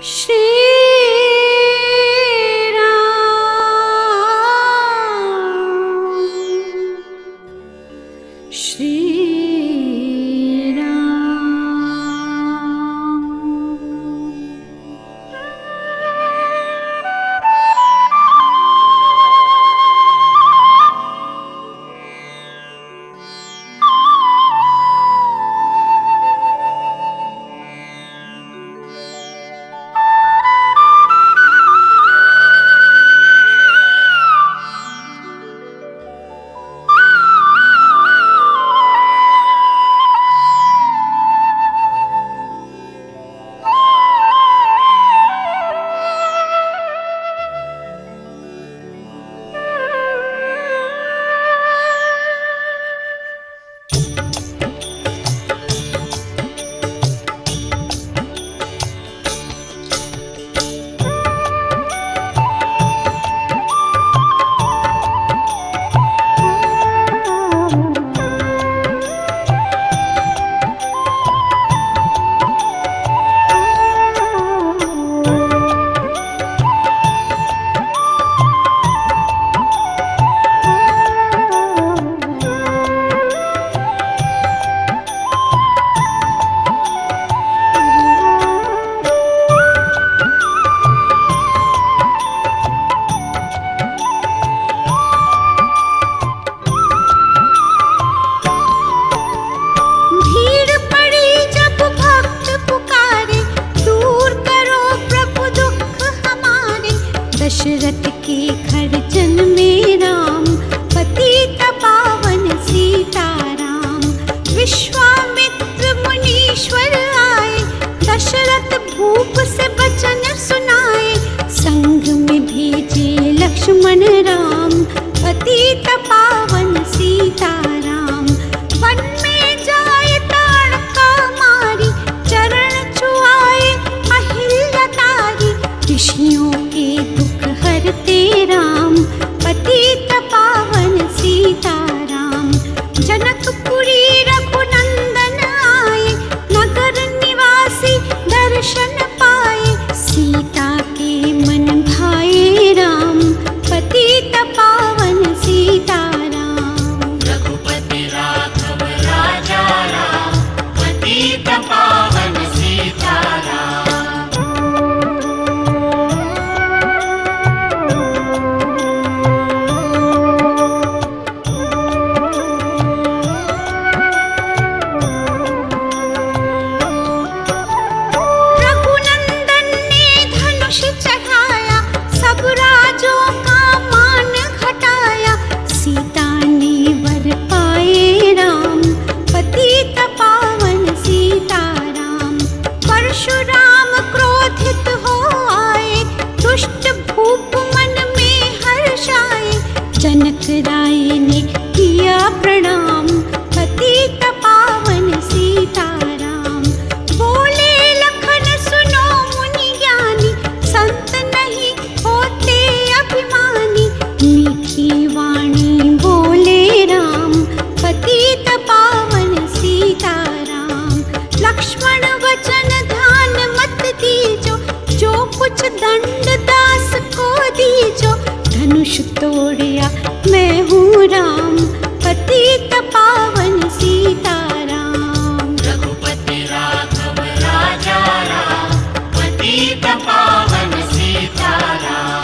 श्री राम श्री दशरथ के घर जन्मे राम, पतित पावन सीताराम। विश्वामित्र मुनीश्वर आए, दशरथ भूप से वचन सुनाए। संग में भेजे लक्ष्मण राम, पतित पावन सीताराम। वन में जाए ताड़का मारी, चरण छुआए अहिल्या तारी। ऋषियों के दुख हरते राम, पतित पावन सीताराम। जनकपुरी रघुनंदन आए, नगर निवासी दर्शन पाए। सीता के मन भाए राम, पतित पावन सीताराम। रघुपति राघव राजा राम, पतित पावन सीताराम। परशुराम क्रोधित हो आए, दुष्ट भूप मन में हर्षाए। जनक राय ने किया प्रणाम, पतित पावन सीताराम। बोले लखन सुनो मुनि ज्ञानी, संत नहीं होते अभिमानी। मीठी वाणी बोले राम, पतित पावन सीताराम। लक्ष्मण वचन ध्यान मत दीजो, जो कुछ दंड दास को दीजो। धनुष तोड़िया मैं हूँ राम, पतित पावन सीताराम। रघुपति राघव राजा राम, पतित पावन सीताराम।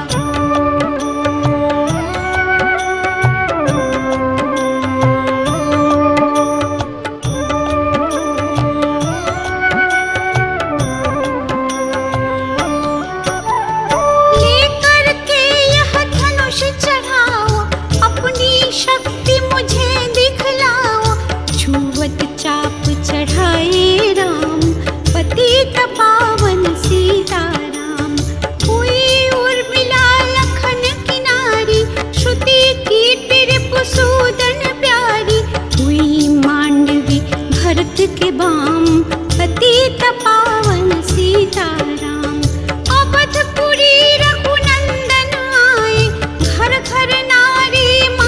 शक्ति मुझे दिखलाओ, छुवत चाप चढ़ाए राम, पतित पावन सीताराम। हुई उर्मिला लखन किनारी, श्रुति की रिपुसूदन प्यारी। हुई मांडवी भरत के बाम, पतित पावन सीताराम। अवधपुरी रघुनंदन आए, घर घर नारी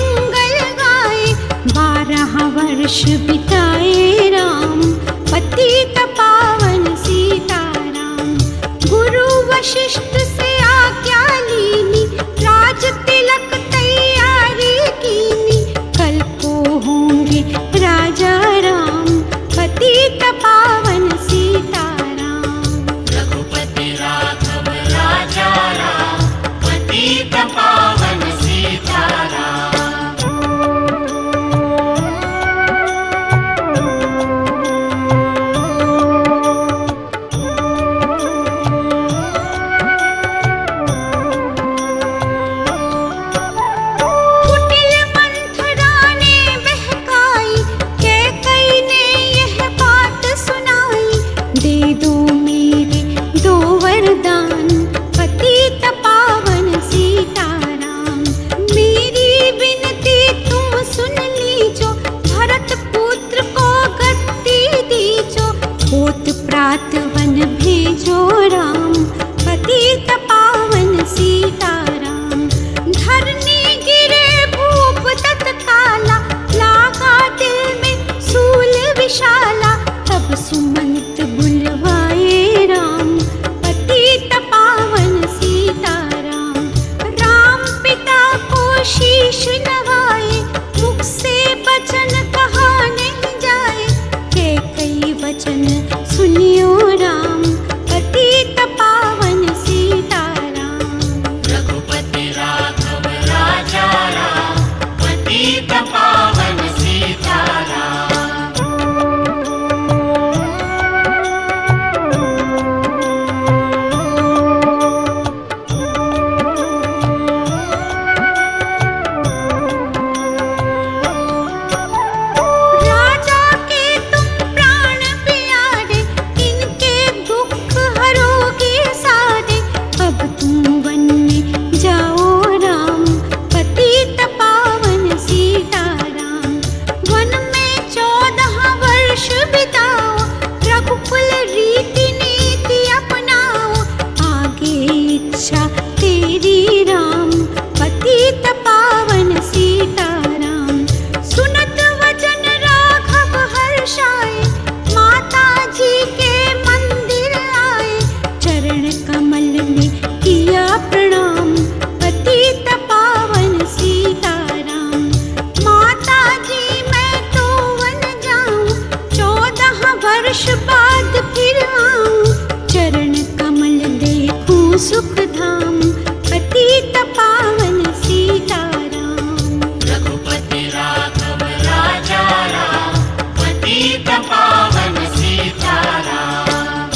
12 वर्ष बिताए राम, पतित पावन सीताराम। गुरु वचन सुनियो राम, पतित पावन सीताराम। रघुपति राघव राजा राम, पतित पावन सीताराम। राजा के तुम प्राण प्यारे, इनके दुख हरोगे सारे। अब तुम वन में जाओ राम, पतित पावन सीताराम। वन में 14 वर्ष बिताओ, रघुकुल रीति नीति अपनाओ। आगे इच्छा तेरी राम, पतित पावन सीताराम। सुनत वचन राघव हर्षाए, माता जी के मंदिर आए। चरण कमल में किया प्रणाम, पतित पावन सीताराम। माता जी मैं तो वन जाऊं, 14 वर्ष बाद फिर आऊं। चरण कमल देखूं सुख धाम, पतित पावन सीताराम। रघुपति राघव राजा राम, पतित पावन सीताराम।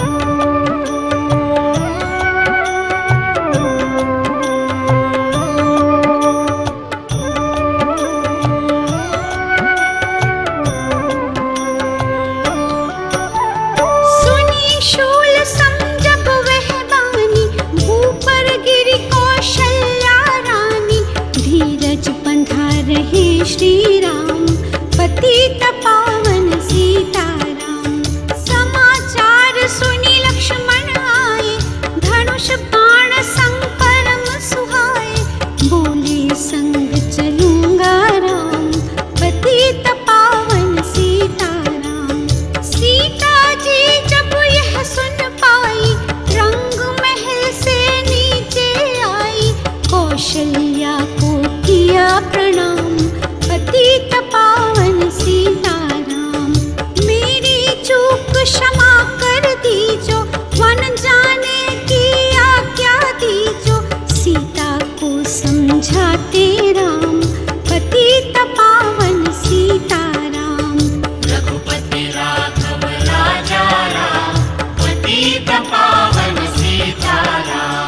सुनी शूल समझब वह बानी, भूपर गिरी कौशल्या रानी। धीरज बंधा रहे श्री राम, पतित पावन सीताराम। समाचार सुनी लक्ष्मण आए, धनुष बाण संकरम सुहाए। बोले संग चलूंगा राम, पतित पावन सीताराम। सीता जी जब यह सुन पाई, रंग महल से नीचे आई। कौशल्या को किया प्रणाम, पतित पावन सीताराम। मेरी चूक क्षमा कर दीजो, वन जाने की आज्ञा दीजो। सीता को समझाते राम, पतित पावन सीताराम। रघुपति राघव राजा राम, पतित पावन सीताराम।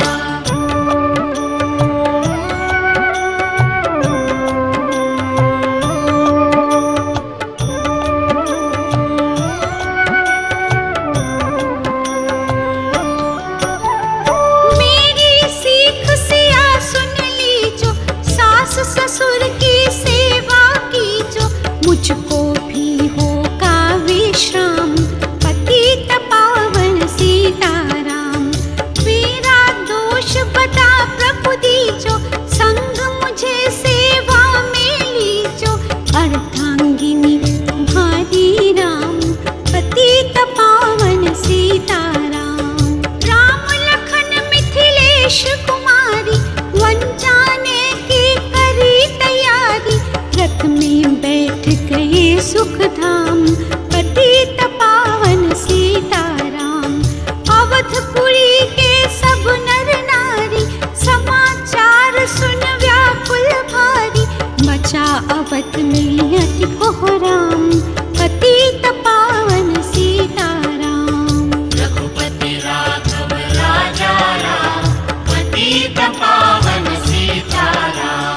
मेरी सीख सिया सुन लीजो, सास ससुर की सेवा कीजो। मुझको भी होगा विश्राम, पतित पावन सीताराम। मेरा दोष बता प्रभु दीजो, संग मुझे सेवा में लीजो। अर्धांगिनी तुम्हारी राम, पतित पावन सीताराम। राम लखन मिथिलेश कुमारी, वन जाने की करी तैयारी। रथ में बैठ गए सुख धाम, पतित पावन सीताराम। अवधपुरी के सब नर नारी, समाचार सुन व्याकुल भारी। बचा अवध में अति कोहराम, पतित पावन सीताराम। रघुपति राघव राजा राम, पतित पावन सीताराम।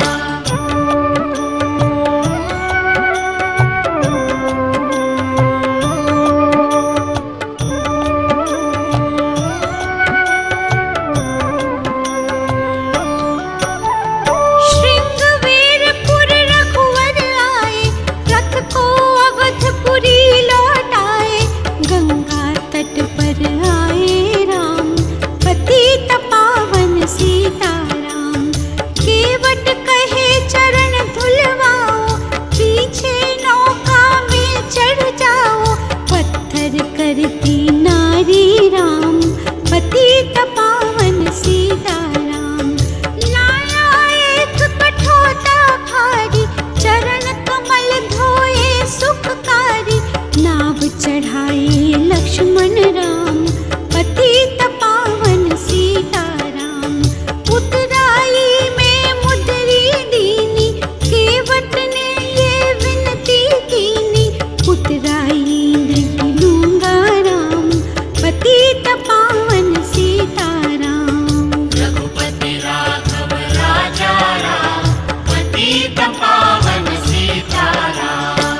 श्रृंगवेरपुर रघुवर आए, रथ को अवधपुरी लौटाए। गंगा तट पर आए राम, पतित पावन सीताराम। केवट कहे चरण धुलवाओ, पीछे नौका में चढ़ जाओ। पत्थर करती नारी राम, पतित पावन सीताराम। लाया एक कठोता भारी, चरण कमल धोए सुखकारी। नाव चढ़ाए लक्ष्मण राम, पतित पावन सीताराम। उतराई में मुद्री दीनी, केवट ने ये विनती कीनी, उतराई नहीं लूंगा राम, पतित पावन सीताराम। रघुपति राघव राजा राम, पतित पावन सीताराम।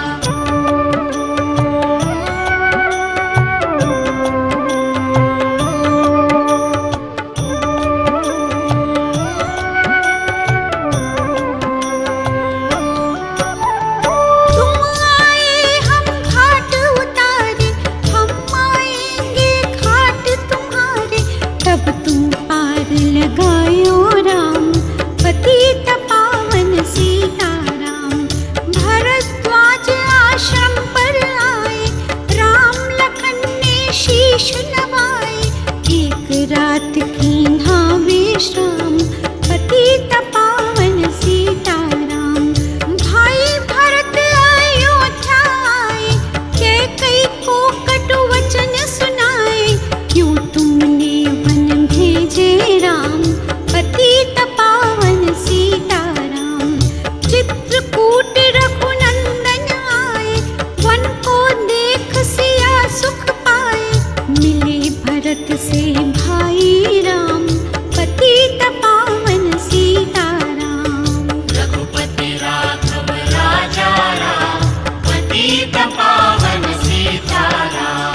तुम आए हम घाट उतारे, हम आएंगे घाट तुम्हारे, तब तुम पार लगायो राम, पतित पावन सीताराम। भरद्वाज आश्रम पर आए, राम लखन ने शीश नवाए, एक रात कीन्हा विश्राम, पतित पावन सीताराम। भाई भरत अयोध्या आए, कैकेयी को कटु वचन सुनाए, क्यों तुमने वन भेजे राम, पतित पावन सीताराम। चित्रकूट रघुनंदन आए, वन को देख सिया सुख पाए, मिले भरत से भाई राम, पतित पावन सीताराम। रघुपति राघव राजा राम, पतित पावन सीताराम।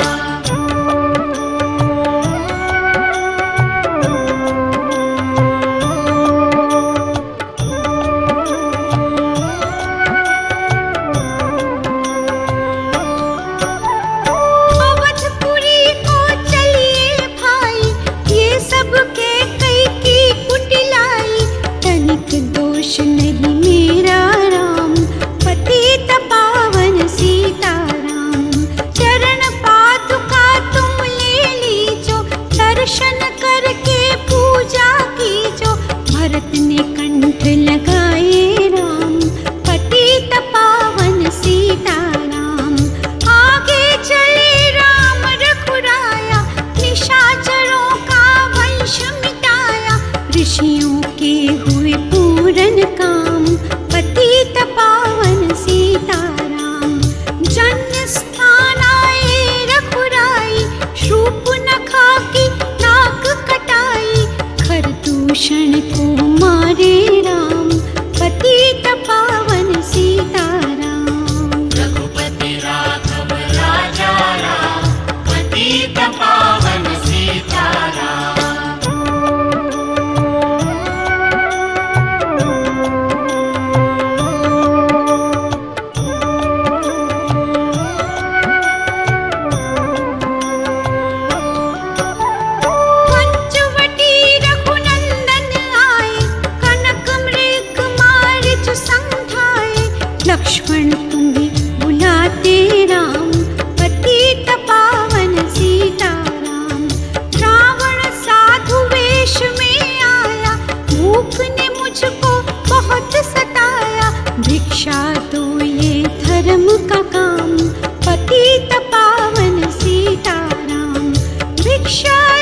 अवधपुरी को चलिए भाई, ये सब कैकेयी की कुटिलाई, तनिक दोष नहीं मेरा राम, पतित पावन सीताराम। चरण पादुका तुम ले लीजो, दर्शन करके पूजा कीजो, भरत ने कंठ लगाए राम, पतित पावन सीताराम। आगे चले राम रघुराया, निशाचरों का वंश मिटाया, ऋषियों के हुए पूरन काम, पतित पावन सीताराम। जन्य स्थान आए रघुराई, शूर्पणखा की नाक कटाई, खरदूषण को मारे राम, पतित पावन सीताराम। रघुपति राघव राजा राम, पतित पावन सीताराम। पंचवटी रघुनंदन आए, कनक मृग मारिच संघाए, लक्ष्मण तुम्हें बुलाते राम, पतित पावन सीताराम। रावण साधु वेश में आया, भूख ने मुझको बहुत सताया, भिक्षा दो ये धर्म का काम, पतित पावन सीताराम। भिक्षा